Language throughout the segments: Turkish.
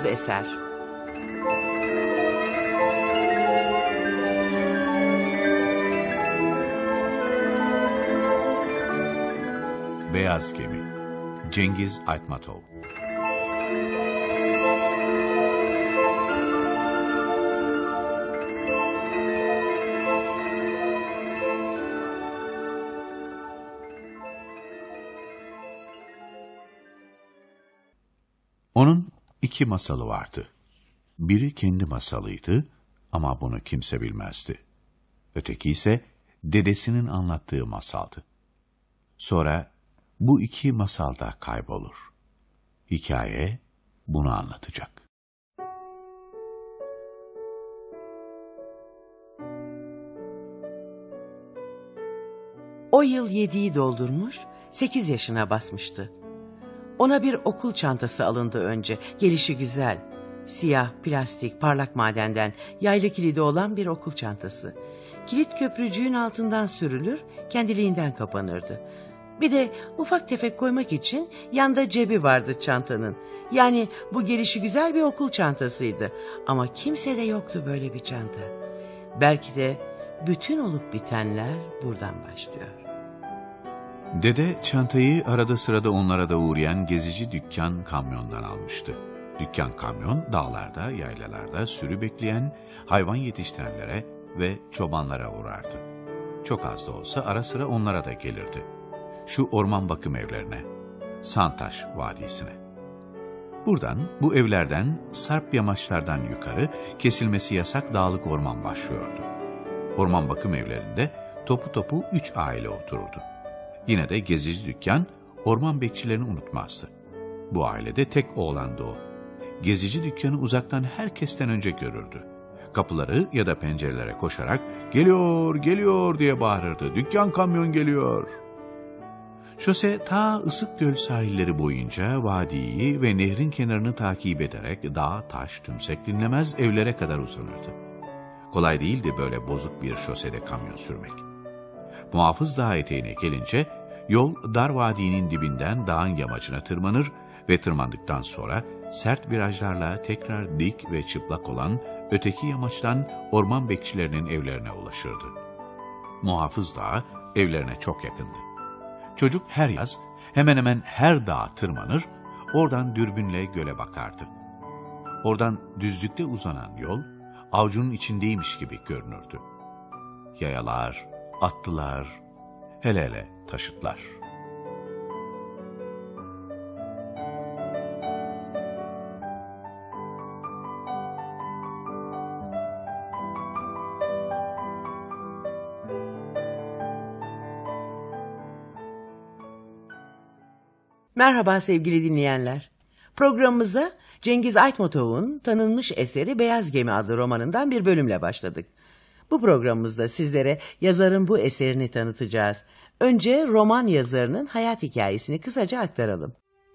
Bağımsız eser. Beyaz Gemi, Cengiz Aytmatov. Onun iki masalı vardı. Biri kendi masalıydı ama bunu kimse bilmezdi. Öteki ise dedesinin anlattığı masaldı. Sonra bu iki masal da kaybolur. Hikaye bunu anlatacak. O yıl 7'yi doldurmuş, 8 yaşına basmıştı. Ona bir okul çantası alındı önce. Gelişi güzel. Siyah, plastik, parlak madenden yaylı kilidi olan bir okul çantası. Kilit köprücüğün altından sürülür, kendiliğinden kapanırdı. Bir de ufak tefek koymak için yanda cebi vardı çantanın. Yani bu gelişi güzel bir okul çantasıydı. Ama kimsede yoktu böyle bir çanta. Belki de bütün olup bitenler buradan başlıyor. Dede çantayı arada sırada onlara da uğrayan gezici dükkan kamyondan almıştı. Dükkan kamyon dağlarda, yaylalarda sürü bekleyen hayvan yetiştirenlere ve çobanlara uğrardı. Çok az da olsa ara sıra onlara da gelirdi. Şu orman bakım evlerine, Santaş Vadisi'ne. Buradan, bu evlerden, sarp yamaçlardan yukarı kesilmesi yasak dağlık orman başlıyordu. Orman bakım evlerinde topu topu 3 aile otururdu. Yine de gezici dükkan orman bekçilerini unutmazdı. Bu ailede tek oğlandı o. Gezici dükkanı uzaktan herkesten önce görürdü. Kapıları ya da pencerelere koşarak "Geliyor, geliyor!" diye bağırırdı. "Dükkan kamyon geliyor!" Şose ta Isıkgöl sahilleri boyunca vadiyi ve nehrin kenarını takip ederek dağ, taş, tümsek dinlemez evlere kadar uzanırdı. Kolay değildi böyle bozuk bir şosede kamyon sürmek. Muhafız Dağ eteğine gelince yol dar vadinin dibinden dağın yamacına tırmanır ve tırmandıktan sonra sert virajlarla tekrar dik ve çıplak olan öteki yamaçtan orman bekçilerinin evlerine ulaşırdı. Muhafız Dağ evlerine çok yakındı. Çocuk her yaz hemen hemen her dağa tırmanır, oradan dürbünle göle bakardı. Oradan düzlükte uzanan yol avucunun içindeymiş gibi görünürdü. Yayalar, atlılar, hele hele taşıtlar. Merhaba sevgili dinleyenler. Programımıza Cengiz Aytmatov'un tanınmış eseri Beyaz Gemi adlı romanından bir bölümle başladık. Bu programımızda sizlere yazarın bu eserini tanıtacağız. Önce roman yazarının hayat hikayesini kısaca aktaralım.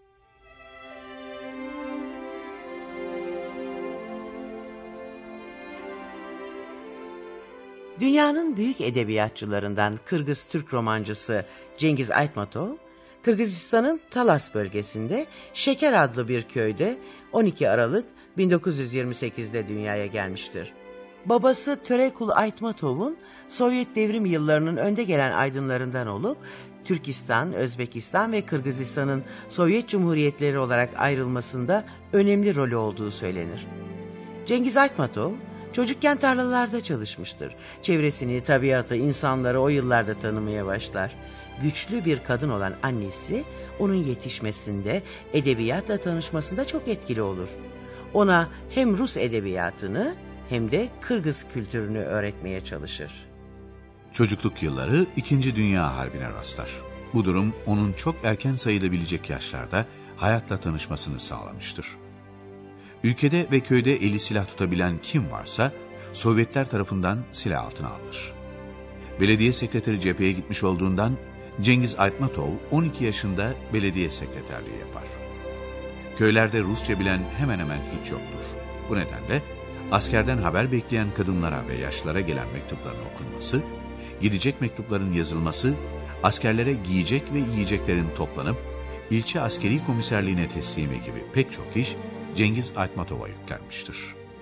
Dünyanın büyük edebiyatçılarından Kırgız Türk romancısı Cengiz Aytmatov, Kırgızistan'ın Talas bölgesinde Şeker adlı bir köyde 12 Aralık 1928'de dünyaya gelmiştir. Babası Törekul Aytmatov'un Sovyet devrim yıllarının önde gelen aydınlarından olup Türkistan, Özbekistan ve Kırgızistan'ın Sovyet Cumhuriyetleri olarak ayrılmasında önemli rolü olduğu söylenir. Cengiz Aytmatov çocukken tarlalarda çalışmıştır. Çevresini, tabiatı, insanları o yıllarda tanımaya başlar. Güçlü bir kadın olan annesi onun yetişmesinde, edebiyatla tanışmasında çok etkili olur. Ona hem Rus edebiyatını hem de Kırgız kültürünü öğretmeye çalışır. Çocukluk yılları 2. Dünya Harbi'ne rastlar. Bu durum onun çok erken sayılabilecek yaşlarda hayatla tanışmasını sağlamıştır. Ülkede ve köyde eli silah tutabilen kim varsa Sovyetler tarafından silah altına alınır. Belediye sekreteri cepheye gitmiş olduğundan Cengiz Aytmatov 12 yaşında belediye sekreterliği yapar. Köylerde Rusça bilen hemen hemen hiç yoktur. Bu nedenle askerden haber bekleyen kadınlara ve yaşlılara gelen mektupların okunması, gidecek mektupların yazılması, askerlere giyecek ve yiyeceklerin toplanıp ilçe askeri komiserliğine teslimi gibi pek çok iş Cengiz Aytmatov'a yüklenmiştir.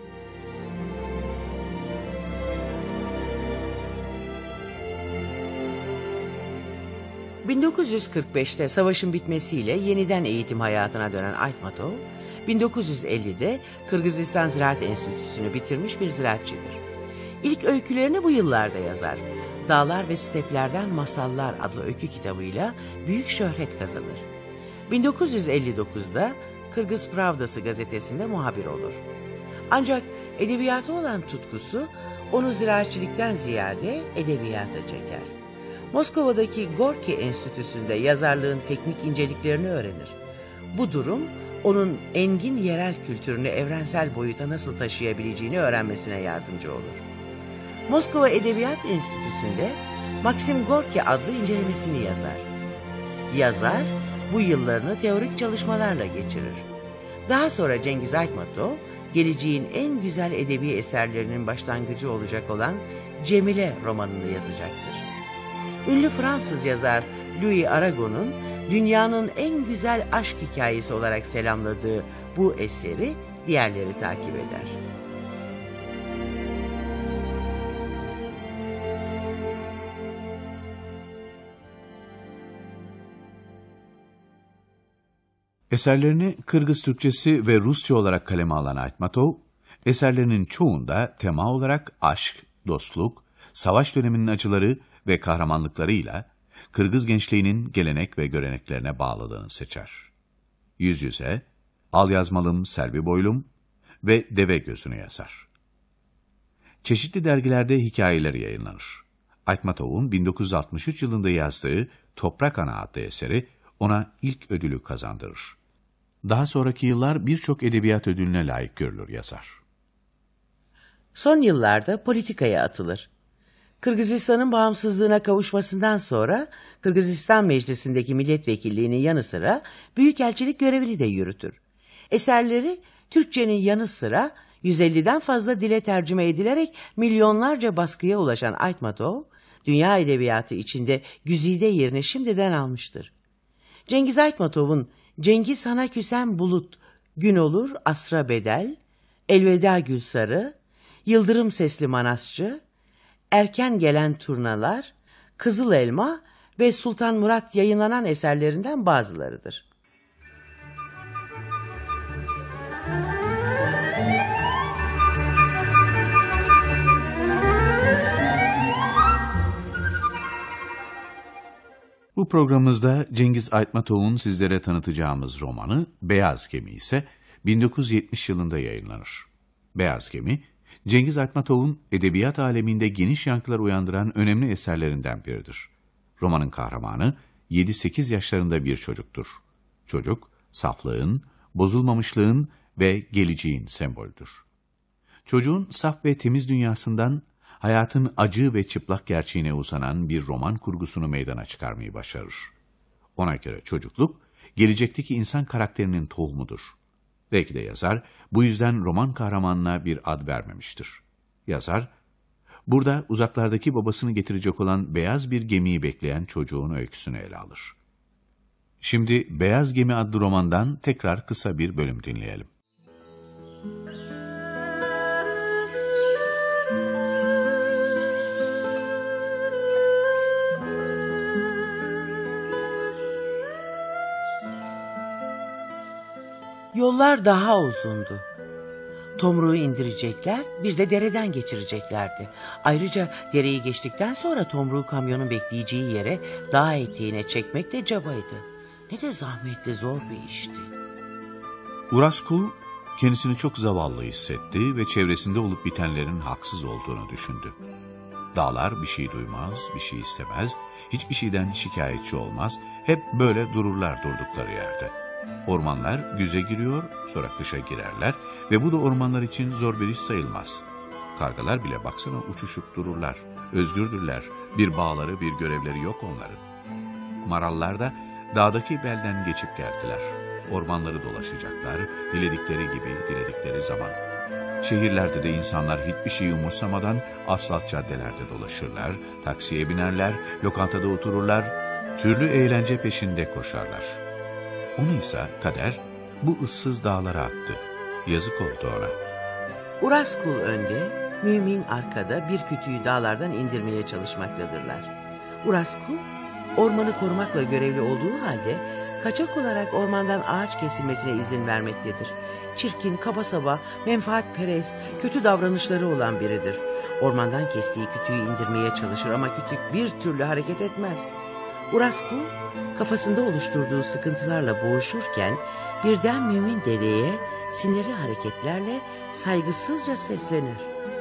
...1945'te savaşın bitmesiyle yeniden eğitim hayatına dönen Aytmatov, 1950'de Kırgızistan Ziraat Enstitüsü'nü bitirmiş bir ziraatçıdır. İlk öykülerini bu yıllarda yazar. Dağlar ve Steplerden Masallar adlı öykü kitabıyla büyük şöhret kazanır. 1959'da Kırgız Pravdası gazetesinde muhabir olur. Ancak edebiyata olan tutkusu onu ziraatçılıktan ziyade edebiyata çeker. Moskova'daki Gorki Enstitüsü'nde yazarlığın teknik inceliklerini öğrenir. Bu durum onun engin yerel kültürünü evrensel boyuta nasıl taşıyabileceğini öğrenmesine yardımcı olur. Moskova Edebiyat Enstitüsü'nde Maxim Gorki adlı incelemesini yazar. Yazar bu yıllarını teorik çalışmalarla geçirir. Daha sonra Cengiz Aytmatov, geleceğin en güzel edebi eserlerinin başlangıcı olacak olan Cemile romanını yazacaktır. Ünlü Fransız yazar Louis Aragon'un dünyanın en güzel aşk hikayesi olarak selamladığı bu eseri diğerleri takip eder. Eserlerini Kırgız Türkçesi ve Rusça olarak kaleme alan Aytmatov, eserlerinin çoğunda tema olarak aşk, dostluk, savaş döneminin acıları ve kahramanlıklarıyla Kırgız gençliğinin gelenek ve göreneklerine bağlılığını seçer. Yüz Yüze, Al Yazmalım Selvi Boylum ve Deve Gözü'nü yazar. Çeşitli dergilerde hikayeleri yayınlanır. Aytmatov'un 1963 yılında yazdığı Toprak Ana adlı eseri ona ilk ödülü kazandırır. Daha sonraki yıllar birçok edebiyat ödülüne layık görülür yazar. Son yıllarda politikaya atılır. Kırgızistan'ın bağımsızlığına kavuşmasından sonra Kırgızistan Meclisi'ndeki milletvekilliğinin yanı sıra büyükelçilik görevini de yürütür. Eserleri Türkçenin yanı sıra 150'den fazla dile tercüme edilerek milyonlarca baskıya ulaşan Aytmatov, dünya edebiyatı içinde güzide yerini şimdiden almıştır. Cengiz Aytmatov'un Cengiz Han'a Küsen Bulut, Gün Olur Asra Bedel, Elveda Gülsarı, Yıldırım Sesli Manasçı, Erken Gelen Turnalar, Kızıl Elma ve Sultan Murat yayınlanan eserlerinden bazılarıdır. Bu programımızda Cengiz Aytmatov'un sizlere tanıtacağımız romanı Beyaz Gemi ise 1970 yılında yayınlanır. Beyaz Gemi, Cengiz Aytmatov'un edebiyat aleminde geniş yankılar uyandıran önemli eserlerinden biridir. Romanın kahramanı 7-8 yaşlarında bir çocuktur. Çocuk, saflığın, bozulmamışlığın ve geleceğin sembolüdür. Çocuğun saf ve temiz dünyasından hayatın acı ve çıplak gerçeğine uzanan bir roman kurgusunu meydana çıkarmayı başarır. Ona göre çocukluk, gelecekteki insan karakterinin tohumudur. Belki de yazar, bu yüzden roman kahramanına bir ad vermemiştir. Yazar, burada uzaklardaki babasını getirecek olan beyaz bir gemiyi bekleyen çocuğun öyküsünü ele alır. Şimdi Beyaz Gemi adlı romandan tekrar kısa bir bölüm dinleyelim. Yollar daha uzundu. Tomruğu indirecekler, bir de dereden geçireceklerdi. Ayrıca dereyi geçtikten sonra tomruğu kamyonun bekleyeceği yere dağ eteğine çekmek de cabaydı. Ne de zahmetli, zor bir işti. Uraskul kendisini çok zavallı hissetti ve çevresinde olup bitenlerin haksız olduğunu düşündü. Dağlar bir şey duymaz, bir şey istemez, hiçbir şeyden şikayetçi olmaz, hep böyle dururlar durdukları yerde. Ormanlar güze giriyor, sonra kışa girerler ve bu da ormanlar için zor bir iş sayılmaz. Kargalar bile baksana uçuşup dururlar, özgürdürler, bir bağları, bir görevleri yok onların. Marallar da dağdaki belden geçip geldiler. Ormanları dolaşacaklar, diledikleri gibi, diledikleri zaman. Şehirlerde de insanlar hiçbir şeyi umursamadan asfalt caddelerde dolaşırlar, taksiye binerler, lokantada otururlar, türlü eğlence peşinde koşarlar. Onu ise kader bu ıssız dağlara attı. Yazık oldu ona. Uraskul önde, Mümin arkada bir kütüğü dağlardan indirmeye çalışmaktadırlar. Uraskul, ormanı korumakla görevli olduğu halde kaçak olarak ormandan ağaç kesilmesine izin vermektedir. Çirkin, kaba saba, menfaatperest, kötü davranışları olan biridir. Ormandan kestiği kütüğü indirmeye çalışır ama kütük bir türlü hareket etmez. Uraskul, kafasında oluşturduğu sıkıntılarla boğuşurken birden Mümin dedeye sinirli hareketlerle saygısızca seslenir.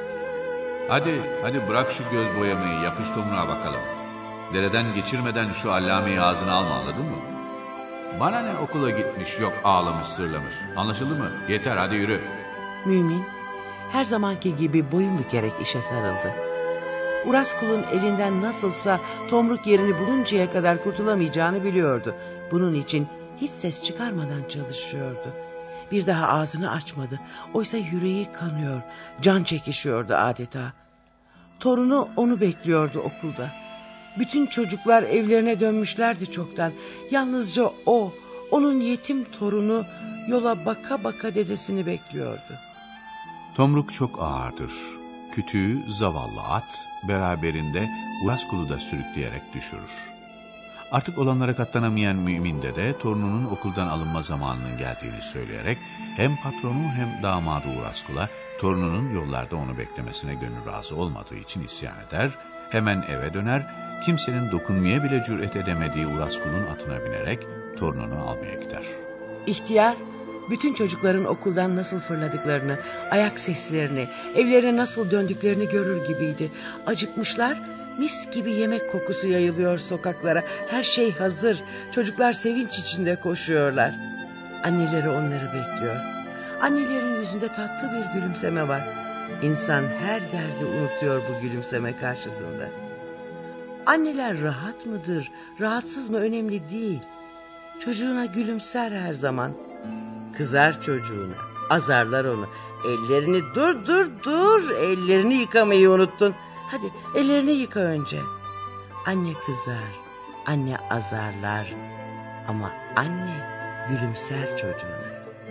Hadi bırak şu göz boyamayı, yapış tomuğa bakalım. Dereden geçirmeden şu allameyi ağzına alma, anladın mı? Bana ne okula gitmiş, yok ağlamış sırlamış. Anlaşıldı mı? Yeter, hadi yürü. Mümin her zamanki gibi boyun bükerek işe sarıldı. Uraskul'un elinden nasılsa tomruk yerini buluncaya kadar kurtulamayacağını biliyordu. Bunun için hiç ses çıkarmadan çalışıyordu. Bir daha ağzını açmadı. Oysa yüreği kanıyor, can çekişiyordu adeta. Torunu onu bekliyordu okulda. Bütün çocuklar evlerine dönmüşlerdi çoktan. Yalnızca o, onun yetim torunu yola baka baka dedesini bekliyordu. Tomruk çok ağırdır. Kütüğü zavallı at beraberinde Uraskul'u da sürükleyerek düşürür. Artık olanlara katlanamayan Mümin dede torununun okuldan alınma zamanının geldiğini söyleyerek hem patronu hem damadı Uraskul'a torununun yollarda onu beklemesine gönül razı olmadığı için isyan eder, hemen eve döner, kimsenin dokunmaya bile cüret edemediği Uraskul'un atına binerek torununu almaya gider. İhtiyar bütün çocukların okuldan nasıl fırladıklarını, ayak seslerini, evlerine nasıl döndüklerini görür gibiydi. Acıkmışlar, mis gibi yemek kokusu yayılıyor sokaklara. Her şey hazır, çocuklar sevinç içinde koşuyorlar. Anneleri onları bekliyor. Annelerin yüzünde tatlı bir gülümseme var. İnsan her derdi unutuyor bu gülümseme karşısında. Anneler rahat mıdır, rahatsız mı önemli değil. Çocuğuna gülümser her zaman. Kızar çocuğuna, azarlar onu. Ellerini dur, ellerini yıkamayı unuttun. Hadi ellerini yıka önce. Anne kızar, anne azarlar ama anne gülümser çocuğuna.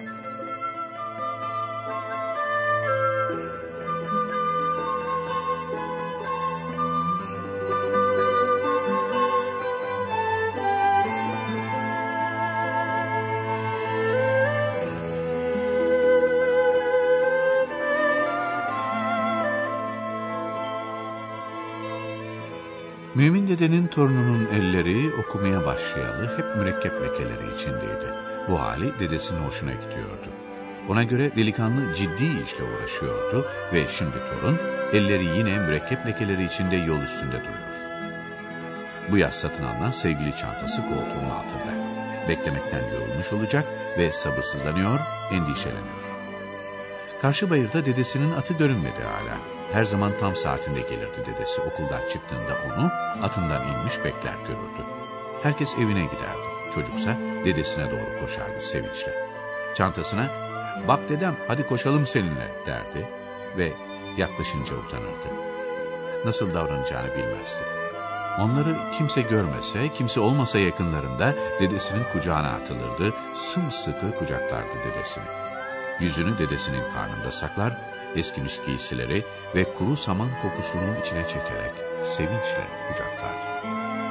Mümin dedenin torununun elleri okumaya başlayalı hep mürekkep lekeleri içindeydi. Bu hali dedesinin hoşuna gidiyordu. Ona göre delikanlı ciddi işle uğraşıyordu ve şimdi torun elleri yine mürekkep lekeleri içinde yol üstünde duruyor. Bu yaz satın alınan sevgili çantası koltuğunun altında. Beklemekten yorulmuş olacak ve sabırsızlanıyor, endişeleniyor. Karşı bayırda dedesinin atı görünmedi hala. Her zaman tam saatinde gelirdi dedesi. Okuldan çıktığında onu atından inmiş bekler görürdü. Herkes evine giderdi. Çocuksa dedesine doğru koşardı sevinçle. Çantasına "Bak dedem, hadi koşalım seninle" derdi ve yaklaşınca utanırdı. Nasıl davranacağını bilmezdi. Onları kimse görmese, kimse olmasa yakınlarında dedesinin kucağına atılırdı, sımsıkı kucaklardı dedesini. Yüzünü dedesinin karnında saklar, eskimiş giysileri ve kuru saman kokusunun içine çekerek sevinçle kucaklardı.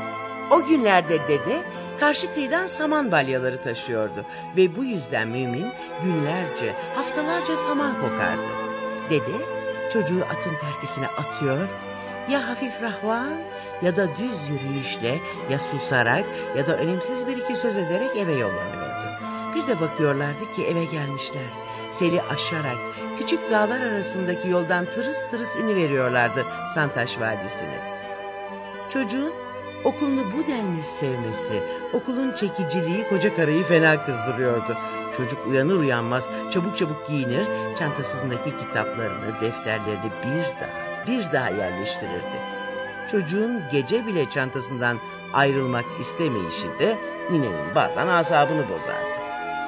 O günlerde dede karşı kıyıdan saman balyaları taşıyordu ve bu yüzden Mümin günlerce, haftalarca saman kokardı. Dede çocuğu atın terkisine atıyor, ya hafif rahvan ya da düz yürüyüşle, ya susarak ya da önemsiz bir iki söz ederek eve yollanıyordu. Bir de bakıyorlardı ki eve gelmişler. Seli aşarak küçük dağlar arasındaki yoldan tırıs tırıs iniveriyorlardı Santaş Vadisi'ne. Çocuğun okulunu bu denli sevmesi, okulun çekiciliği koca karıyı fena kızdırıyordu. Çocuk uyanır uyanmaz çabuk çabuk giyinir, çantasındaki kitaplarını, defterlerini bir daha yerleştirirdi. Çocuğun gece bile çantasından ayrılmak istemeyişi de ninenin bazen asabını bozardı.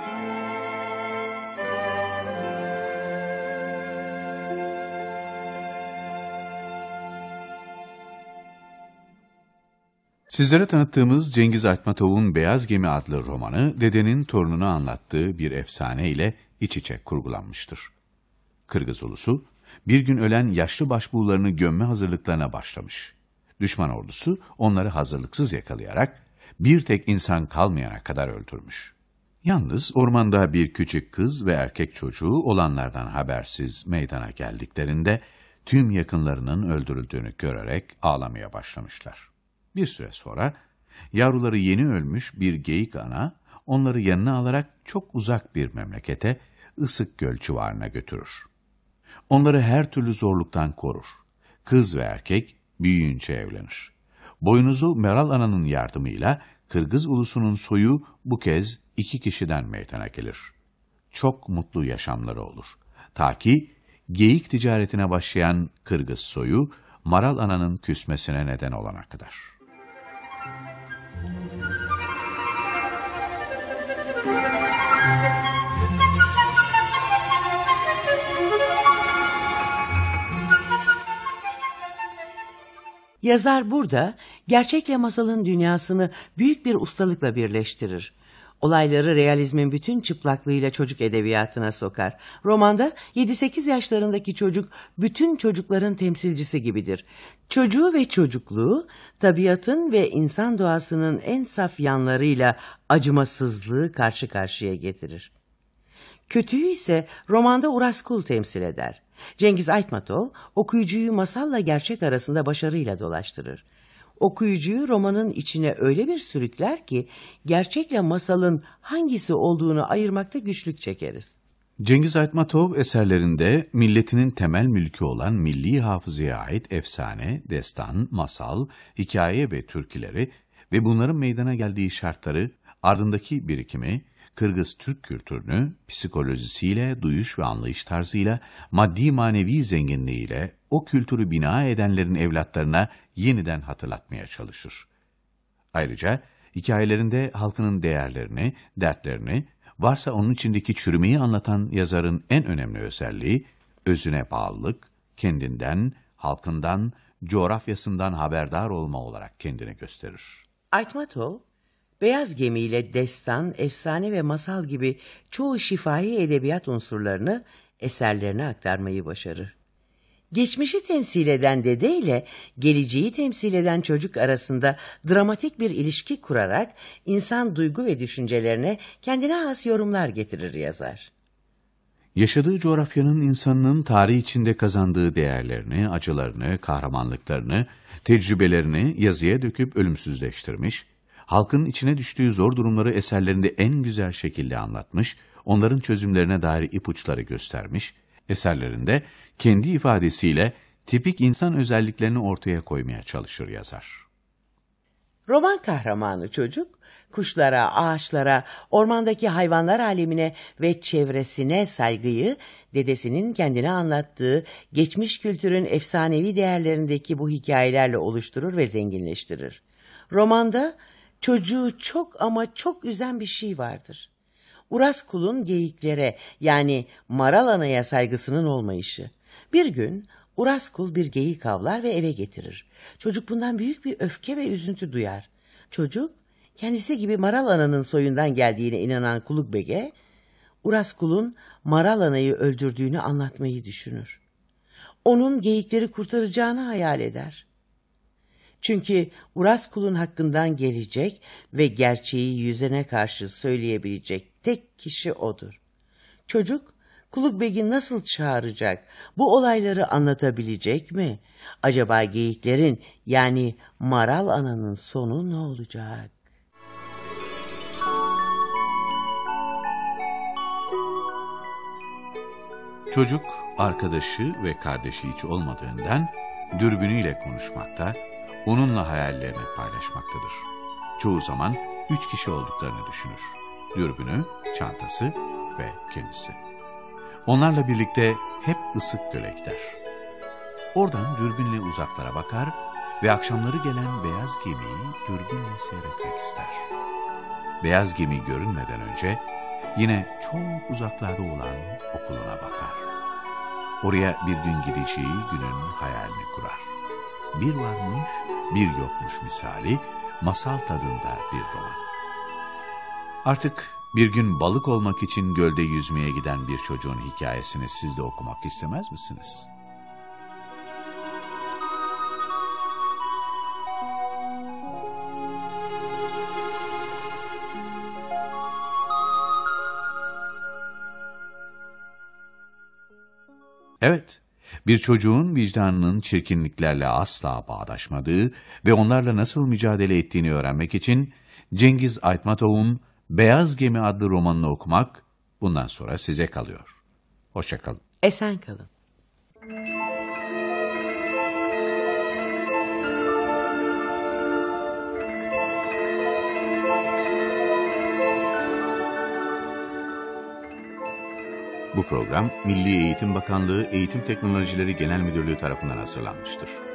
Sizlere tanıttığımız Cengiz Aytmatov'un Beyaz Gemi adlı romanı, dedenin torununa anlattığı bir efsane ile iç içe kurgulanmıştır. Kırgız ulusu, bir gün ölen yaşlı başbuğlarını gömme hazırlıklarına başlamış. Düşman ordusu onları hazırlıksız yakalayarak bir tek insan kalmayana kadar öldürmüş. Yalnız ormanda bir küçük kız ve erkek çocuğu olanlardan habersiz meydana geldiklerinde tüm yakınlarının öldürüldüğünü görerek ağlamaya başlamışlar. Bir süre sonra yavruları yeni ölmüş bir geyik ana onları yanına alarak çok uzak bir memlekete, Isıkgöl civarına götürür. Onları her türlü zorluktan korur. Kız ve erkek büyüyünce evlenir. Boynuzu Meral Ana'nın yardımıyla Kırgız ulusunun soyu bu kez 2 kişiden meydana gelir. Çok mutlu yaşamları olur. Ta ki geyik ticaretine başlayan Kırgız soyu Maral Ana'nın küsmesine neden olana kadar. Yazar burada gerçekle masalın dünyasını büyük bir ustalıkla birleştirir. Olayları realizmin bütün çıplaklığıyla çocuk edebiyatına sokar. Romanda 7-8 yaşlarındaki çocuk bütün çocukların temsilcisi gibidir. Çocuğu ve çocukluğu tabiatın ve insan doğasının en saf yanlarıyla acımasızlığı karşı karşıya getirir. Kötüyü ise romanda Uraskul temsil eder. Cengiz Aytmatov okuyucuyu masalla gerçek arasında başarıyla dolaştırır. Okuyucuyu romanın içine öyle bir sürükler ki gerçekle masalın hangisi olduğunu ayırmakta güçlük çekeriz. Cengiz Aytmatov eserlerinde milletinin temel mülkü olan milli hafızaya ait efsane, destan, masal, hikaye ve türküleri ve bunların meydana geldiği şartları, ardındaki birikimi, Kırgız Türk kültürünü psikolojisiyle, duyuş ve anlayış tarzıyla, maddi manevi zenginliğiyle o kültürü bina edenlerin evlatlarına yeniden hatırlatmaya çalışır. Ayrıca hikayelerinde halkının değerlerini, dertlerini, varsa onun içindeki çürümeyi anlatan yazarın en önemli özelliği, özüne bağlılık, kendinden, halkından, coğrafyasından haberdar olma olarak kendini gösterir. Aytmatov, Beyaz Gemi ile destan, efsane ve masal gibi çoğu şifahi edebiyat unsurlarını eserlerine aktarmayı başarır. Geçmişi temsil eden dede ile geleceği temsil eden çocuk arasında dramatik bir ilişki kurarak insan duygu ve düşüncelerine kendine has yorumlar getirir yazar. Yaşadığı coğrafyanın insanının tarih içinde kazandığı değerlerini, acılarını, kahramanlıklarını, tecrübelerini yazıya döküp ölümsüzleştirmiş, halkın içine düştüğü zor durumları eserlerinde en güzel şekilde anlatmış, onların çözümlerine dair ipuçları göstermiş, eserlerinde kendi ifadesiyle tipik insan özelliklerini ortaya koymaya çalışır yazar. Roman kahramanı çocuk, kuşlara, ağaçlara, ormandaki hayvanlar alemine ve çevresine saygıyı, dedesinin kendine anlattığı geçmiş kültürün efsanevi değerlerindeki bu hikayelerle oluşturur ve zenginleştirir. Romanda çocuğu çok ama çok üzen bir şey vardır. Uraskul'un geyiklere yani Maral Ana'ya saygısının olmayışı. Bir gün Uraskul bir geyik avlar ve eve getirir. Çocuk bundan büyük bir öfke ve üzüntü duyar. Çocuk kendisi gibi Maral Ana'nın soyundan geldiğine inanan Kulukbeg'e Uraskul'un Maral Ana'yı öldürdüğünü anlatmayı düşünür. Onun geyikleri kurtaracağını hayal eder. Çünkü Uraskul'un hakkından gelecek ve gerçeği yüzene karşı söyleyebilecek tek kişi odur. Çocuk, Kulukbeg'i nasıl çağıracak, bu olayları anlatabilecek mi? Acaba geyiklerin yani Maral Ana'nın sonu ne olacak? Çocuk, arkadaşı ve kardeşi hiç olmadığından dürbünüyle konuşmakta, onunla hayallerini paylaşmaktadır. Çoğu zaman 3 kişi olduklarını düşünür. Dürbünü, çantası ve kendisi. Onlarla birlikte hep Isıkgöl'e gider. Oradan dürbünle uzaklara bakar ve akşamları gelen beyaz gemiyi dürbünle seyretmek ister. Beyaz gemi görünmeden önce yine çok uzaklarda olan okuluna bakar. Oraya bir gün gideceği günün hayalini kurar. Bir varmış, bir yokmuş misali, masal tadında bir roman. Artık Bir gün balık olmak için gölde yüzmeye giden bir çocuğun hikayesini siz de okumak istemez misiniz? Evet, bir çocuğun vicdanının çirkinliklerle asla bağdaşmadığı ve onlarla nasıl mücadele ettiğini öğrenmek için Cengiz Aytmatov'un Beyaz Gemi adlı romanını okumak bundan sonra size kalıyor. Hoşça kalın. Esen kalın. Bu program Milli Eğitim Bakanlığı Eğitim Teknolojileri Genel Müdürlüğü tarafından hazırlanmıştır.